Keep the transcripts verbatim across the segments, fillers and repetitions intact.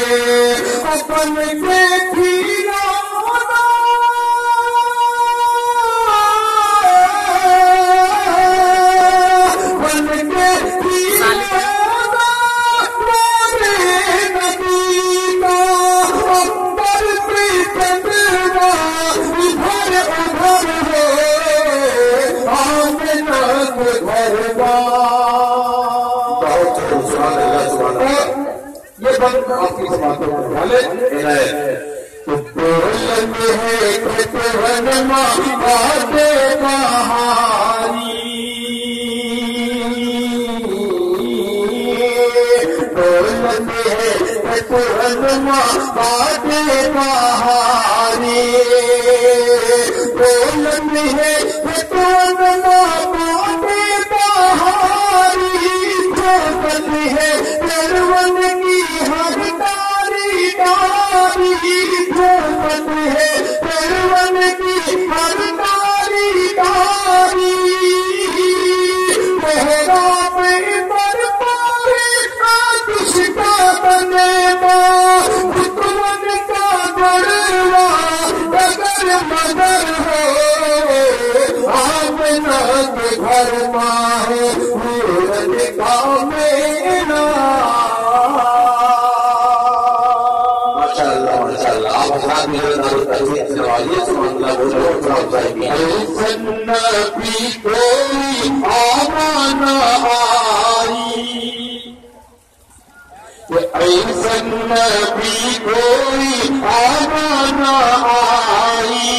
अपन के पीरा बन के पीरा ये बंद आपकी समाप्त होने वाले तो बोलन है कृतवन बाते कहानी बोलन है कृतवन बाते कहानी बोलन है कृतवन बाते कहानी बोलन है निर्वन की हरदारी डारी बोलन है निर्वन की हरदारी डारी मेहरा पे पर पारे आतिश का बनेगा भुतवन का गढ़वा अगर मगर हो आमना के घर माहे पूरन का मेरा ऐसन नबी कोई आमाना आई ऐसन नबी कोई आमाना आई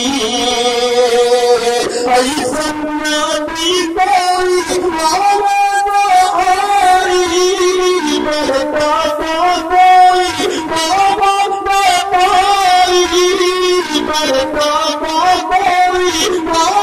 ऐसन नबी कोई आमाना आई बहता तो कोई बाबा बरता कोई